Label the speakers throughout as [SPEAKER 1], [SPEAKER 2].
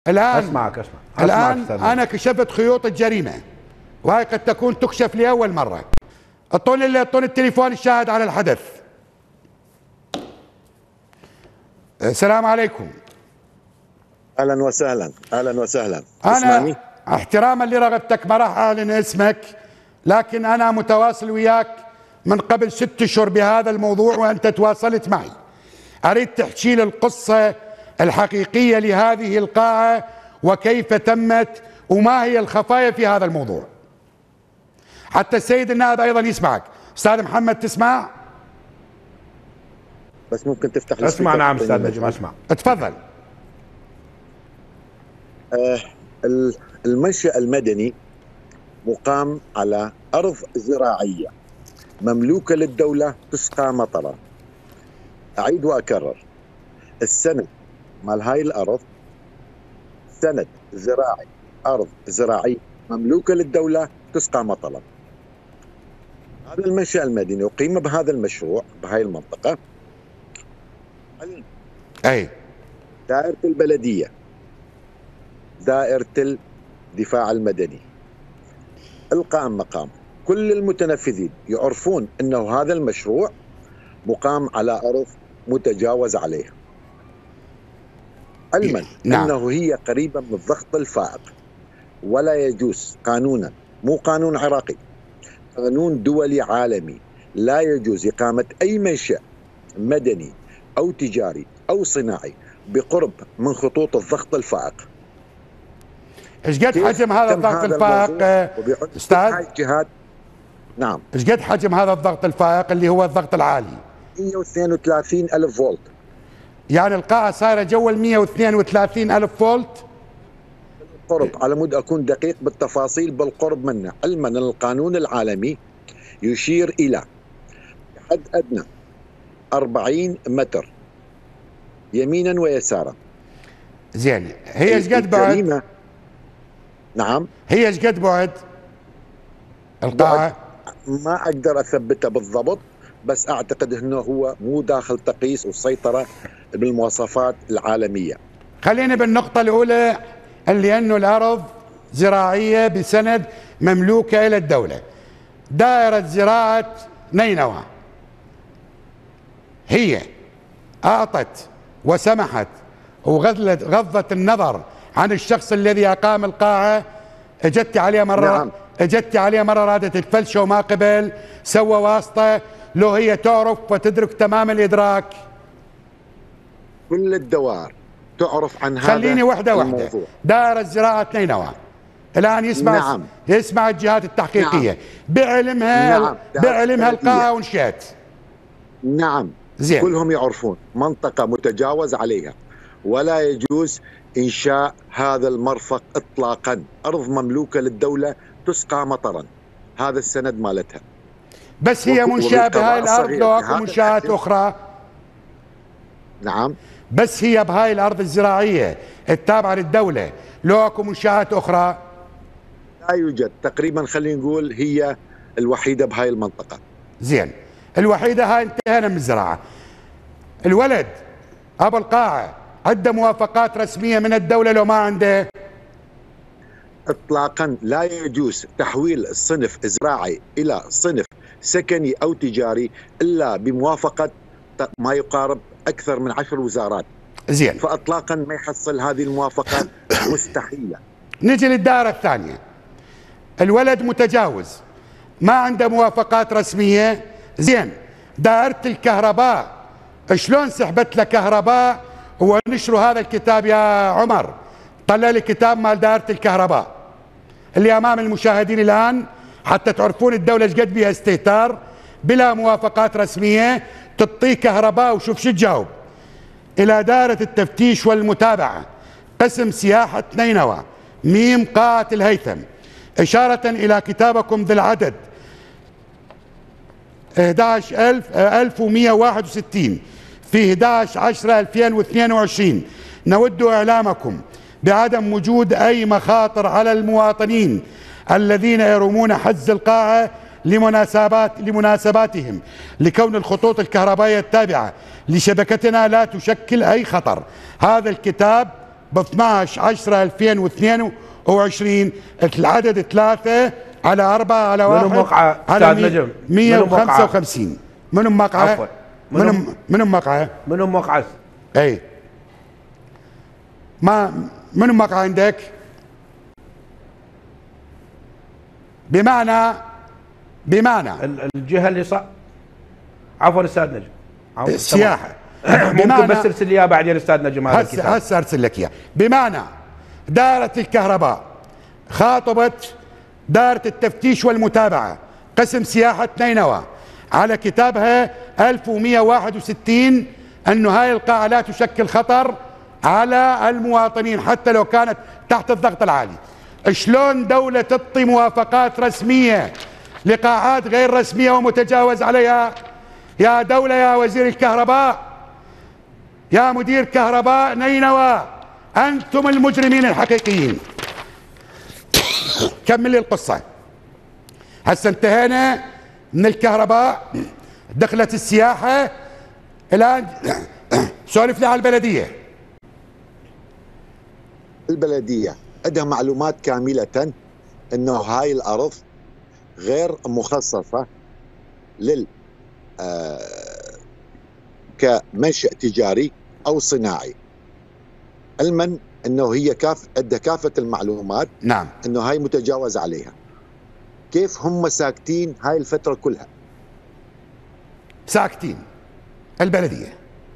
[SPEAKER 1] الآن
[SPEAKER 2] أسمعك
[SPEAKER 1] أنا كشفت خيوط الجريمة، وهي قد تكون تكشف لأول مرة. اعطوني التليفون الشاهد على الحدث. السلام عليكم.
[SPEAKER 3] اهلا وسهلا. اهلا وسهلا.
[SPEAKER 1] انا
[SPEAKER 3] تسمعني؟
[SPEAKER 1] احتراما لرغبتك ما راح اعلن اسمك، لكن انا متواصل وياك من قبل 6 اشهر بهذا الموضوع، وانت تواصلت معي. اريد تحكي لي القصة الحقيقية لهذه القاعة وكيف تمت وما هي الخفايا في هذا الموضوع، حتى السيد النائب ايضا يسمعك. استاذ محمد تسمع؟
[SPEAKER 3] بس ممكن تفتح
[SPEAKER 2] اسمع. نعم استاذ نجم اسمع.
[SPEAKER 1] اتفضل.
[SPEAKER 3] المنشأ المدني مقام على أرض زراعية مملوكة للدولة تسقى مطرا. أعيد وأكرر، السند مال هاي الأرض سند زراعي، أرض زراعية مملوكة للدولة تسقى مطرا. هذا المنشأ المدني أقيم بهذا المشروع بهاي المنطقة
[SPEAKER 1] أي
[SPEAKER 3] دائرة البلدية، دائرة الدفاع المدني، القائم مقام. كل المتنفذين يعرفون أنه هذا المشروع مقام على أرض متجاوز عليه، علما أنه هي قريبة من الضغط الفائق، ولا يجوز قانونا، مو قانون عراقي، قانون دولي عالمي، لا يجوز إقامة أي منشأ مدني أو تجاري أو صناعي بقرب من خطوط الضغط الفائق.
[SPEAKER 1] ايش قد حجم هذا الضغط الفائق استاذ؟
[SPEAKER 3] نعم.
[SPEAKER 1] ايش قد حجم هذا الضغط الفائق اللي هو الضغط العالي؟
[SPEAKER 3] 132 ألف فولت.
[SPEAKER 1] يعني القاعة صايرة جوا 132 ألف فولت؟
[SPEAKER 3] بالقرب، على مود أكون دقيق بالتفاصيل، بالقرب منه، علما أن القانون العالمي يشير إلى حد أدنى 40 متر يمينا ويسارا.
[SPEAKER 1] زين، هي ايش قد بعد؟
[SPEAKER 3] نعم،
[SPEAKER 1] هي ايش قد بعد القاعة؟
[SPEAKER 3] ما اقدر اثبتها بالضبط، بس اعتقد انه هو مو داخل تقييس والسيطرة بالمواصفات العالمية.
[SPEAKER 1] خلينا بالنقطة الأولى، اللي أنه الأرض زراعية بسند مملوكة إلى الدولة. دائرة زراعة نينوى هي أعطت وسمحت وغضت النظر عن الشخص الذي أقام القاعة. اجت عليه مرة،
[SPEAKER 3] نعم.
[SPEAKER 1] اجت عليه مرة رادت تفلشه وما قبل، سوى واسطة. لو هي تعرف وتدرك تمام الإدراك،
[SPEAKER 3] كل الدوائر تعرف عن هذا.
[SPEAKER 1] خليني وحدة. دائرة زراعة نينوى الآن يسمع الجهات التحقيقية.
[SPEAKER 3] نعم.
[SPEAKER 1] بعلمها القاعة وانشئت.
[SPEAKER 3] نعم.
[SPEAKER 1] زين.
[SPEAKER 3] كلهم يعرفون منطقة متجاوز عليها، ولا يجوز إنشاء هذا المرفق إطلاقا. أرض مملوكة للدولة تسقى مطرا، هذا السند مالتها.
[SPEAKER 1] بس هي منشأة بهاي الأرض لو أكو منشآت أخرى؟
[SPEAKER 3] نعم.
[SPEAKER 1] بس هي بهاي الأرض الزراعية التابعة للدولة لو أكو منشآت أخرى؟
[SPEAKER 3] لا يوجد. تقريبا خلينا نقول هي الوحيدة بهاي المنطقة.
[SPEAKER 1] زين، الوحيدة. هاي انتهينا من الزراعة. الولد أبو القاعة عنده موافقات رسمية من الدولة لو ما عنده؟
[SPEAKER 3] إطلاقا لا يجوز تحويل الصنف زراعي إلى صنف سكني أو تجاري إلا بموافقة ما يقارب أكثر من 10 وزارات.
[SPEAKER 1] زين.
[SPEAKER 3] فإطلاقا ما يحصل هذه الموافقة، مستحيلة.
[SPEAKER 1] نجي للدائرة الثانية. الولد متجاوز ما عنده موافقات رسمية. زين، دائرة الكهرباء شلون سحبت له كهرباء؟ ونشروا هذا الكتاب يا عمر، طلع لي كتاب مال دائرة الكهرباء اللي امام المشاهدين الان، حتى تعرفون الدولة ايش قد بيها استهتار بلا موافقات رسمية تعطيه كهرباء. وشوف شو تجاوب: الى دائرة التفتيش والمتابعة قسم سياحة نينوى ميم قاعة الهيثم، إشارة إلى كتابكم ذي العدد 11,161 في 11/10/2022. نود إعلامكم بعدم وجود أي مخاطر على المواطنين الذين يرمون حجز القاعة لمناسباتهم، لكون الخطوط الكهربائية التابعة لشبكتنا لا تشكل أي خطر. هذا الكتاب ب 12/10/2022 العدد 3 على 4 على 1
[SPEAKER 2] منو موقعه
[SPEAKER 1] على
[SPEAKER 2] استاذ نجم؟
[SPEAKER 1] 155. منو موقعه؟
[SPEAKER 2] عفوا
[SPEAKER 1] منو موقعه؟
[SPEAKER 2] منو موقعه؟
[SPEAKER 1] اي ما منو موقعه عندك؟ بمعنى
[SPEAKER 2] الجهه اللي صار. عفوا استاذ نجم.
[SPEAKER 1] السياحه
[SPEAKER 2] ممكن بس ترسل لي اياه بعدين استاذ نجم هذا الكتاب.
[SPEAKER 1] هسه ارسل لك اياه. بمعنى دائره الكهرباء خاطبت دائره التفتيش والمتابعه قسم سياحه نينوى على كتابها 1161 انه هاي القاعه لا تشكل خطر على المواطنين حتى لو كانت تحت الضغط العالي. شلون دولة تعطي موافقات رسمية لقاعات غير رسمية ومتجاوز عليها؟ يا دولة، يا وزير الكهرباء، يا مدير كهرباء نينوى، أنتم المجرمين الحقيقيين. كمل لي القصة. هسه انتهينا من الكهرباء، دخلت السياحة، الآن سولف لي على البلدية.
[SPEAKER 3] البلدية عندها معلومات كاملة انه هاي الارض غير مخصصة لل كمنشأ تجاري او صناعي، علما انه هي عندها كافة المعلومات.
[SPEAKER 1] نعم.
[SPEAKER 3] انه هاي متجاوز عليها. كيف هم ساكتين هاي الفترة كلها؟
[SPEAKER 1] ساكتين البلدية.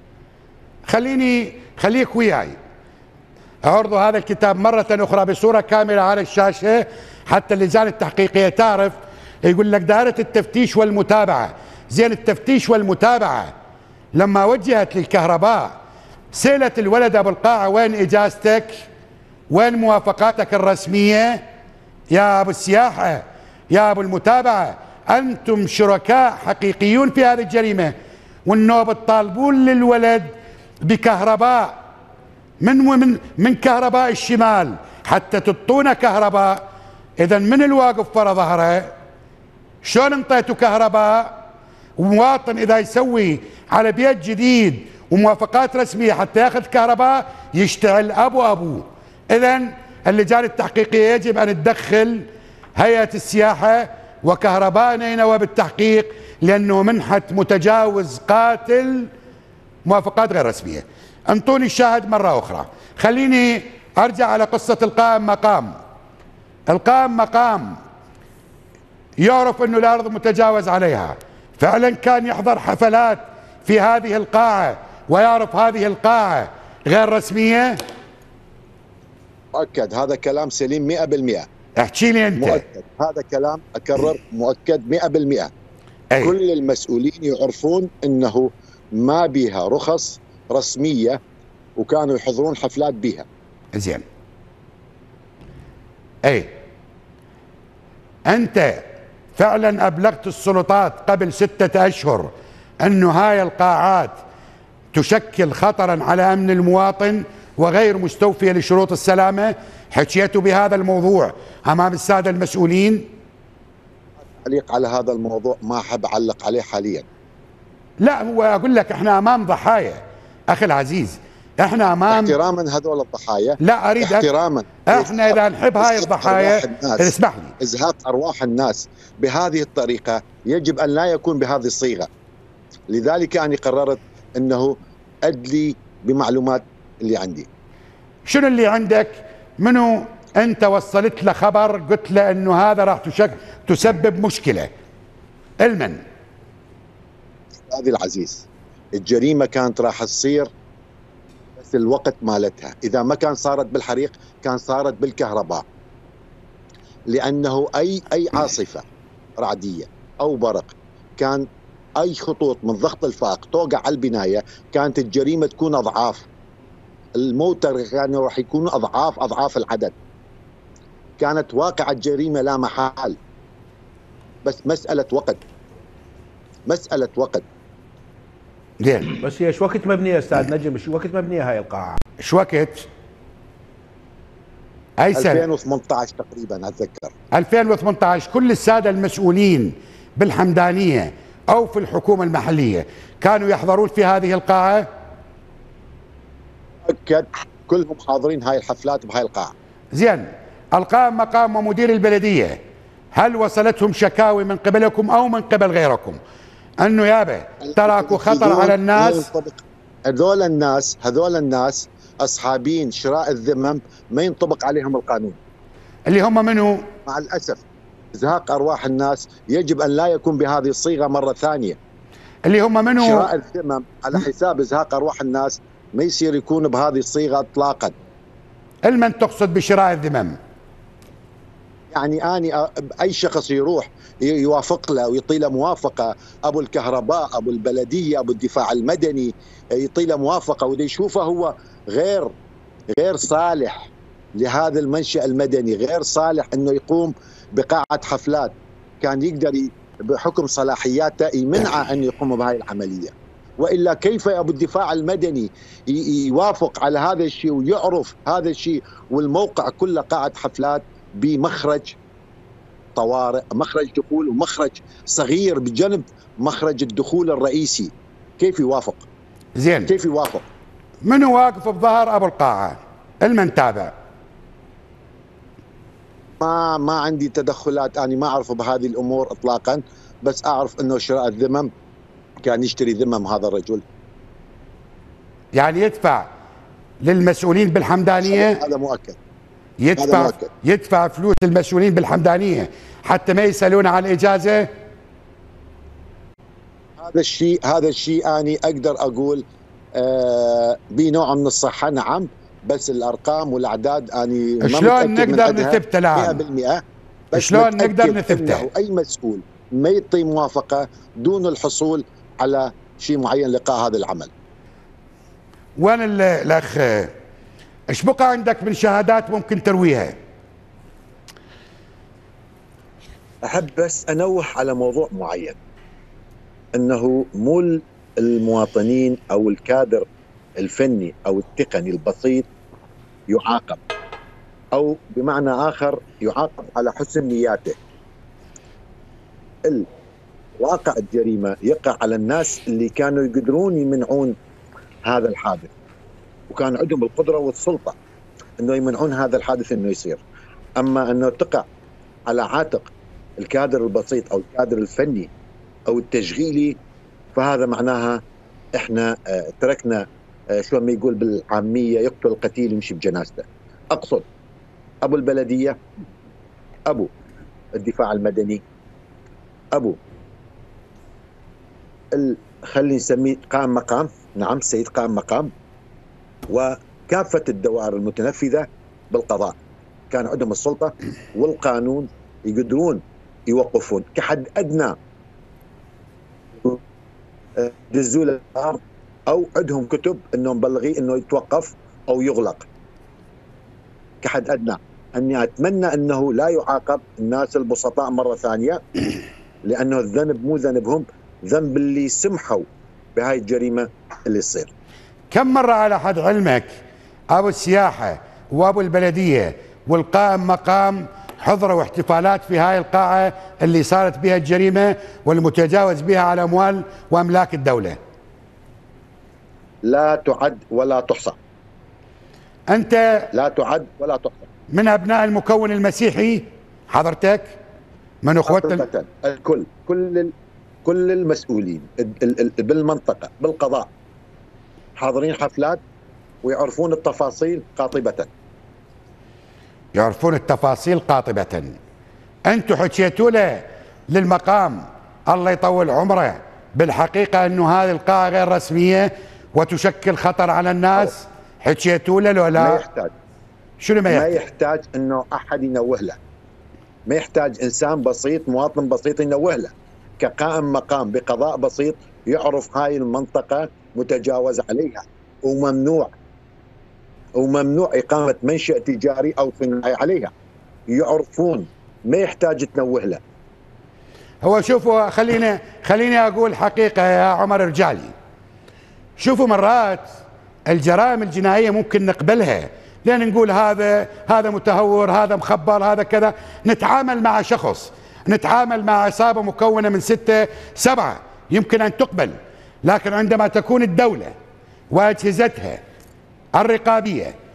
[SPEAKER 1] خليك وياي عرضوا هذا الكتاب مرة أخرى بصورة كاملة على الشاشة حتى اللجان التحقيقية تعرف. يقول لك دائرة التفتيش والمتابعة. زين، التفتيش والمتابعة لما وجهت للكهرباء سألت الولد أبو القاعة وين إجازتك؟ وين موافقاتك الرسمية؟ يا أبو السياحة، يا أبو المتابعة، أنتم شركاء حقيقيون في هذه الجريمة، والنوب تطالبون للولد بكهرباء من كهرباء الشمال حتى تعطونا كهرباء. اذا من الواقف ورا ظهره؟ شلون انطيتوا كهرباء؟ ومواطن اذا يسوي على بيت جديد وموافقات رسميه حتى ياخذ كهرباء يشتعل ابوه. اذا اللجان التحقيقيه يجب ان تدخل هيئه السياحه وكهرباء نينوى بالتحقيق، لانه منحت متجاوز قاتل موافقات غير رسميه. انطوني الشاهد مرة أخرى. خليني أرجع على قصة القائم مقام. القائم مقام يعرف أنه الأرض متجاوز عليها، فعلا كان يحضر حفلات في هذه القاعة ويعرف هذه القاعة غير رسمية.
[SPEAKER 3] مؤكد، هذا كلام سليم 100%.
[SPEAKER 1] احكي لي أنت.
[SPEAKER 3] مؤكد، هذا كلام أكرر مؤكد 100%. كل المسؤولين يعرفون أنه ما بيها رخص رسمية وكانوا يحضرون حفلات بها.
[SPEAKER 1] زين. اي انت فعلا ابلغت السلطات قبل 6 اشهر انه هاي القاعات تشكل خطرا على امن المواطن وغير مستوفية لشروط السلامة؟ حكيتوا بهذا الموضوع امام السادة المسؤولين؟
[SPEAKER 3] تعليق على هذا الموضوع ما احب اعلق عليه حاليا.
[SPEAKER 1] لا، هو اقول لك احنا امام ضحايا اخي العزيز، احنا امام
[SPEAKER 3] احتراما هذول الضحايا.
[SPEAKER 1] لا اريد
[SPEAKER 3] احتراما.
[SPEAKER 1] احنا اذا نحب هاي الضحايا اسمح لي،
[SPEAKER 3] ازهاق ارواح الناس بهذه الطريقه يجب ان لا يكون بهذه الصيغه. لذلك انا قررت انه ادلي بمعلومات اللي عندي.
[SPEAKER 1] شنو اللي عندك؟ منو انت وصلت له خبر قلت له انه هذا راح تسبب مشكله؟ علما
[SPEAKER 3] استاذي العزيز، الجريمه كانت راح تصير بس الوقت مالتها، اذا ما كان صارت بالحريق كان صارت بالكهرباء، لانه اي عاصفه رعديه او برق كان اي خطوط من ضغط الفائق توقع على البنايه كانت الجريمه تكون اضعاف، الموتى كانوا راح يكونوا اضعاف العدد، كانت واقعة الجريمة لا محال، بس مسألة وقت.
[SPEAKER 1] زين،
[SPEAKER 2] بس هي شو وقت مبنية استاذ نجم؟ شو وقت مبنية هاي القاعة؟
[SPEAKER 1] شو وقت؟ اي سنة؟
[SPEAKER 3] 2018 تقريبا اتذكر.
[SPEAKER 1] 2018. كل السادة المسؤولين بالحمدانية او في الحكومة المحلية كانوا يحضرون في هذه القاعة؟
[SPEAKER 3] كلهم حاضرين هاي الحفلات بهاي القاعة.
[SPEAKER 1] زين، القائم مقام ومدير البلدية هل وصلتهم شكاوي من قبلكم أو من قبل غيركم أنه يابا تراكوا خطر على الناس؟
[SPEAKER 3] هذول الناس أصحابين شراء الذمم ما ينطبق عليهم القانون.
[SPEAKER 1] اللي هم منه؟
[SPEAKER 3] مع الأسف إزهاق أرواح الناس يجب أن لا يكون بهذه الصيغة مرة ثانية.
[SPEAKER 1] اللي هم منه؟
[SPEAKER 3] شراء الذمم على حساب إزهاق أرواح الناس ما يصير يكون بهذه الصيغة إطلاقا.
[SPEAKER 1] المن تقصد بشراء الذمم؟
[SPEAKER 3] يعني أنا أي شخص يروح يوافق له ويعطي له موافقة، أبو الكهرباء، أبو البلدية، أبو الدفاع المدني، يعطي له موافقة وده يشوفه هو غير صالح لهذا المنشأ المدني، غير صالح أنه يقوم بقاعة حفلات، كان يقدر بحكم صلاحياته يمنعه أن يقوم بهذه العملية. وإلا كيف أبو الدفاع المدني يوافق على هذا الشيء ويعرف هذا الشيء والموقع كله قاعة حفلات بمخرج طوارئ، مخرج دخول ومخرج صغير بجنب مخرج الدخول الرئيسي، كيف يوافق؟
[SPEAKER 1] زين،
[SPEAKER 3] كيف يوافق؟
[SPEAKER 1] منو واقف بظهر أبو القاعة؟ المن تابع؟
[SPEAKER 3] ما عندي تدخلات، أنا ما أعرف بهذه الأمور إطلاقا، بس أعرف أنه شراء الذمم كان يشتري ذمم هذا الرجل،
[SPEAKER 1] يعني يدفع للمسؤولين بالحمدانية.
[SPEAKER 3] هذا مؤكد.
[SPEAKER 1] يدفع فلوس المسؤولين بالحمدانية حتى ما يسألون عن الإجازة.
[SPEAKER 3] هذا الشيء أنا أقدر أقول بنوع من الصحة، نعم، بس الأرقام والأعداد أنا
[SPEAKER 1] شلون نقدر نثبت الآن؟
[SPEAKER 3] 100%.
[SPEAKER 1] شلون نقدر نثبته؟
[SPEAKER 3] أي مسؤول ما يعطي موافقة دون الحصول على شيء معين لقاء هذا العمل.
[SPEAKER 1] وين الأخ؟ ايش بقى عندك من شهادات ممكن ترويها؟
[SPEAKER 3] أحب بس أنوه على موضوع معين، أنه مو المواطنين أو الكادر الفني أو التقني البسيط يعاقب، أو بمعنى آخر يعاقب على حسن نياته. واقع الجريمة يقع على الناس اللي كانوا يقدرون يمنعون هذا الحادث، وكان عندهم القدرة والسلطة أنه يمنعون هذا الحادث أنه يصير. أما أنه تقع على عاتق الكادر البسيط أو الكادر الفني أو التشغيلي، فهذا معناها إحنا تركنا شو ما يقول بالعامية يقتل القتيل يمشي بجنازته. أقصد أبو البلدية، أبو الدفاع المدني، أبو خلي نسميه قائم مقام، نعم سيد قائم مقام، وكافة الدوائر المتنفذة بالقضاء كان عندهم السلطة والقانون يقدرون يوقفون كحد أدنى دزوا الأرض، أو عندهم كتب أنهم مبلغي أنه يتوقف أو يغلق كحد أدنى. أني أتمنى أنه لا يعاقب الناس البسطاء مرة ثانية، لأنه الذنب مو ذنبهم، ذنب اللي سمحوا بهاي الجريمة اللي تصير.
[SPEAKER 1] كم مرة على حد علمك أبو السياحة وأبو البلدية والقائم مقام حضروا احتفالات في هاي القاعة اللي صارت بها الجريمة والمتجاوز بها على أموال وأملاك الدولة؟
[SPEAKER 3] لا تعد ولا تحصى.
[SPEAKER 1] أنت
[SPEAKER 3] لا تعد ولا تحصى.
[SPEAKER 1] من أبناء المكون المسيحي حضرتك؟ من أخوة
[SPEAKER 3] الكل، كل المسؤولين بالمنطقة بالقضاء حاضرين حفلات ويعرفون التفاصيل قاطبة.
[SPEAKER 1] يعرفون التفاصيل قاطبة. أنتم حكيتوا له للمقام الله يطول عمره بالحقيقة أنه هذه القاعة غير رسمية وتشكل خطر على الناس؟ حكيتوا له لو لا؟
[SPEAKER 3] ما يحتاج.
[SPEAKER 1] شنو ما يحتاج؟
[SPEAKER 3] ما يحتاج أنه أحد ينوه له، ما يحتاج إنسان بسيط مواطن بسيط ينوه له. كقائم مقام بقضاء بسيط يعرف هاي المنطقة متجاوز عليها وممنوع إقامة منشأ تجاري أو صناعي عليها، يعرفون، ما يحتاج تنوه له.
[SPEAKER 1] هو شوفوا، خليني أقول حقيقة يا عمر رجالي، شوفوا مرات الجرائم الجنائية ممكن نقبلها، لأن نقول هذا متهور، هذا مخبر، هذا كذا، نتعامل مع شخص، نتعامل مع عصابة مكونة من 6 7 يمكن أن تقبل. لكن عندما تكون الدولة وأجهزتها الرقابية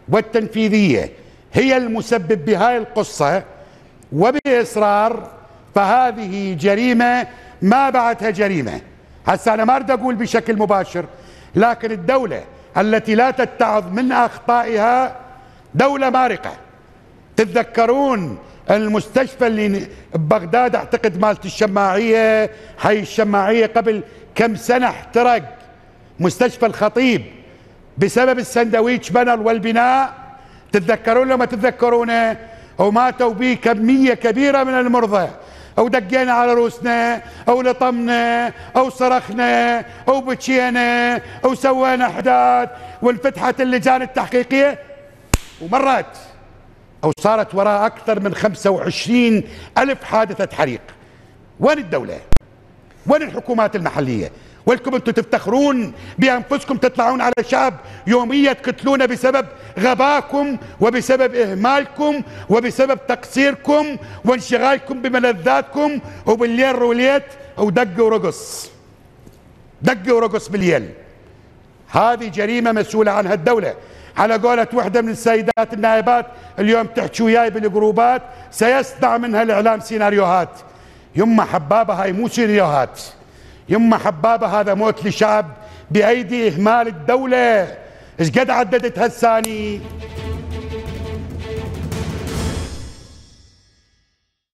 [SPEAKER 1] والتنفيذية هي المسبب بهاي القصة وبإصرار، فهذه جريمة ما بعدها جريمة. هسه أنا ما أريد أقول بشكل مباشر، لكن الدولة التي لا تتعظ من أخطائها دولة مارقة. تتذكرون المستشفى اللي ببغداد اعتقد مالت الشماعية، حي الشماعية، قبل كم سنة احترق مستشفى الخطيب بسبب السندويتش بانر والبناء. تتذكرون لما تتذكرونه؟ وماتوا به كمية كبيرة من المرضى، او دقينا على روسنا او لطمنا او صرخنا او بكينا او سوينا احداث وانفتحت اللجان التحقيقية ومرت، او صارت وراء اكثر من 25 ألف حادثة حريق. وين الدولة؟ وين الحكومات المحلية؟ ولكم انتم تفتخرون بانفسكم تطلعون على شعب يوميا تقتلونه بسبب غباكم وبسبب اهمالكم وبسبب تقصيركم وانشغالكم بملذاتكم، وبالليل روليت ودق ورقص، دق ورقص بالليل. هذه جريمة مسؤولة عنها الدولة. على قولة وحدة من السيدات النائبات اليوم تحكي وياي بالجروبات، سيصنع منها الاعلام سيناريوهات. يما حبابة هاي مو سيناريوهات، يما حبابة هذا موت لشعب بأيدي إهمال الدولة. ايش قد عددت هالثاني؟